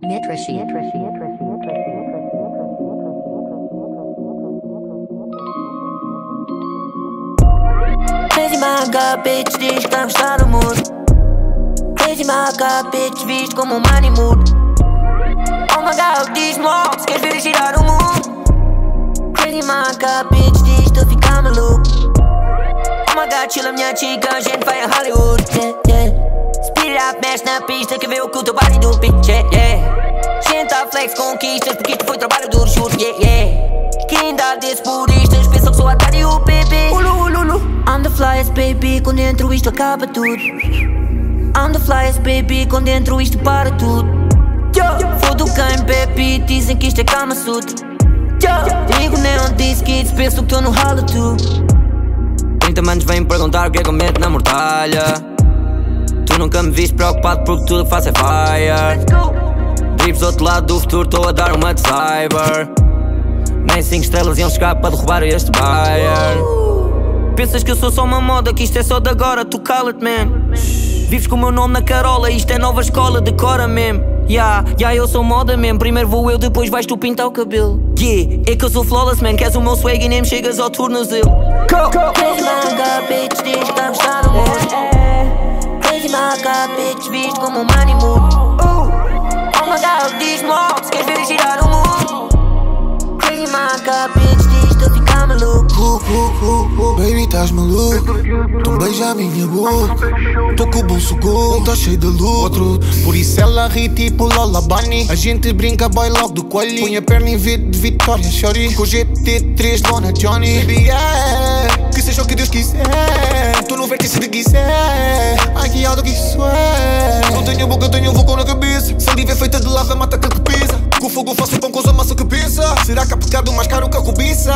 Metrasheet. Crazy maga, bitch, diz que tá gostando muito. Crazy maga, bitch, visto como um money mood. Oh my god, diz-me logo se queres ver girar o mundo. Crazy maga, bitch, diz que tu fica maluco. Oh my god, chila minha chica, a gente vai a Hollywood, yeah, yeah. Speed it up, mexe na pista, quer ver o que o teu body do bitch, yeah, yeah. Gente tá flex, conquistas, porque isto foi trabalho duro, juro, yeah, yeah. Quem dá desses puristas, pensam que sou a Tari o bebê. I'm the flyest, baby, quando entro isto acaba tudo. I'm the flyest, baby, quando entro isto para tudo. Foda o quem, baby, dizem que isto é Kama Sutra. Digo neon disc kids, penso que tô no ralo tu. 30 manos vêm perguntar o que é que eu meto na mortalha. Tu nunca me viste preocupado porque tudo que faço é fire. Drips do outro lado do futuro, tô a dar uma de cyber. Nem 5 estrelas iam chegar para derrubar este buyer. Pensas que eu sou só uma moda, que isto é só de agora, tu cala-te, man. Vives com o meu nome na carola, isto é nova escola, decora mesmo. Eu sou moda mesmo, primeiro vou eu, depois vais tu pintar o cabelo. É que eu sou flawless, man, queres o meu swag e nem me chegas ao tornozelo. Crazy maga, bitch, diz que tá gostando muito. Crazy maga, bitch, visto como um money mood. Oh my god, diz-me logo se queres ver girar o mundo. Crazy maga, bitch, diz que tu fica maluco. Baby, estás maluco? Tu beija a minha boca. Tô com o bolso gordo, tá cheio de lucro. Por isso ela ri tipo Lola Bunny. A gente brinca, boy, logo do coelho. Põe a perna em V de Vitória, shorty. Com GT3, Dona Johnny. Baby, yeah, que seja o que Deus quiser. Tu não vês se quiser. Ai, que alto que isso é. Não tenho boca, tenho um vulcão na cabeça. Saliva é feita de lava, mata aquele que pesa. Com fogo faço pão, com a massa que pensa. Será que há pecado mais caro que a cobiça?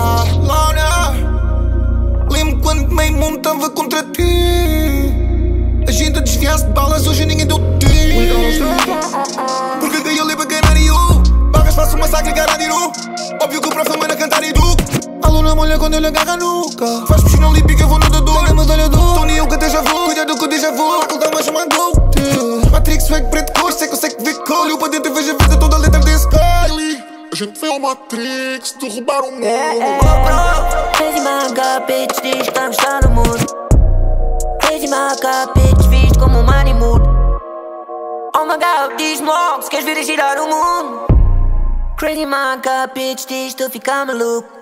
Lembro quando meio mundo tava contra ti. A gente desviasse de balas, hoje ninguém deu ti. Porque daí eu levo a ganhar e eu pagas, faço um massacre, garantido. Óbvio que o prof é na cantar e do. A luna molha quando ele agarra a nuca. Faz piscina olímpica, eu vou no dedo. Pega a medalha do Tony, eu que até já vou. Cuidado com o déjà vu, aquele tá mais chamado Matrix, swag, preto, cor, sei que eu sei que vê cor. Olho para dentro e vejo a vida toda a letra desse Kylie. A gente vê o Matrix, derrubar o mundo. Crazy maga, bitch, diz que tá gostando muito. Crazy maga, bitch, visto como um money mood. Oh my god, diz-me logo se queres vir a girar o mundo. Crazy maga, bitch, diz que tu fica maluco.